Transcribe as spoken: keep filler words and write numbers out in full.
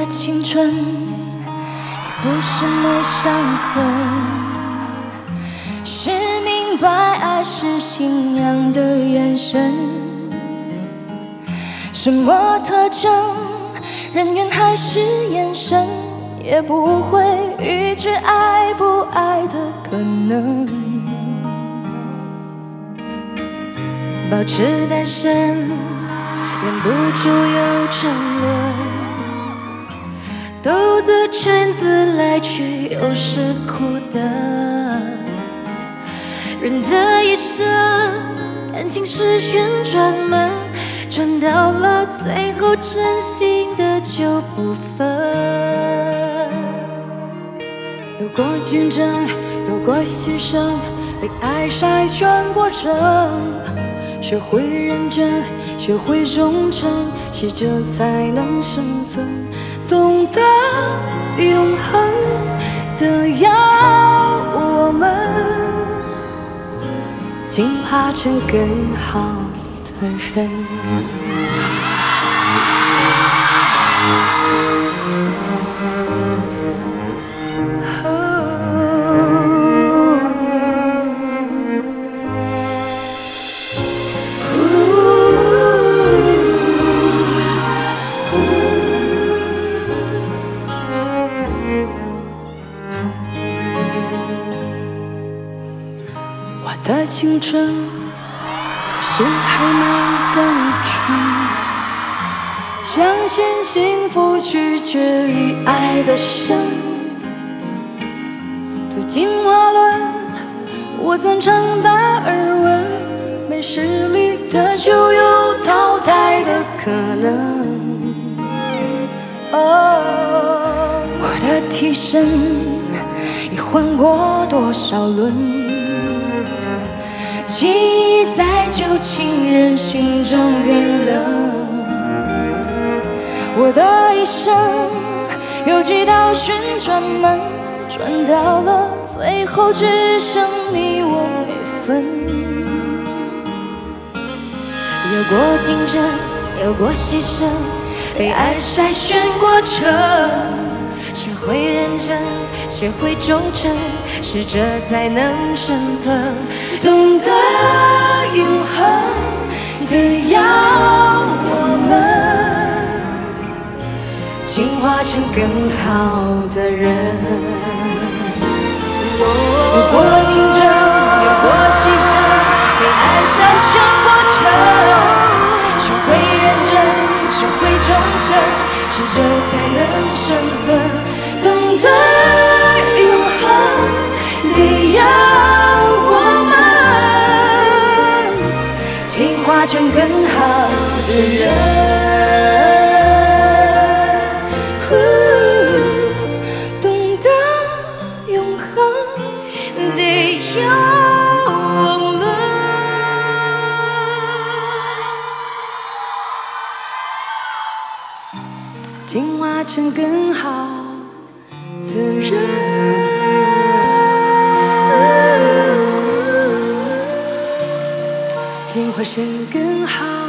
青春，也不是没伤痕，是明白爱是信仰的眼神。什么特征，人缘还是眼神，也不会预知爱不爱的可能。保持单身，忍不住有沉沦，斗着圈子来，却又是苦的。人的一生，感情是旋转门，转到了最后，真心的就不分。 有过竞争，有过牺牲，被爱筛选过程。学会认真，学会忠诚，适者才能生存。懂得永恒的要我们进化成更好的人。我的青春是还没等春，相信幸福取决于爱的深。读进化论，我赞成达尔文，没实力的就有淘汰的可能。 哦，我的替身已换过多少轮？记忆在旧情人心中变冷，我的一生有几道旋转门，转到了最后，只剩你我没分。有过竞争，有过牺牲，被爱筛选过程，学会认真，学会忠诚，适者才能生存。 懂得永恒的要我们进化成更好的人。 有过竞争，有过牺牲，被爱筛选过程，学会认真，学会忠诚，适者才能生存。 懂得永恒的要我们进化成更好的人。 懂得永恒的要我们进化成更好的人，进化成更好。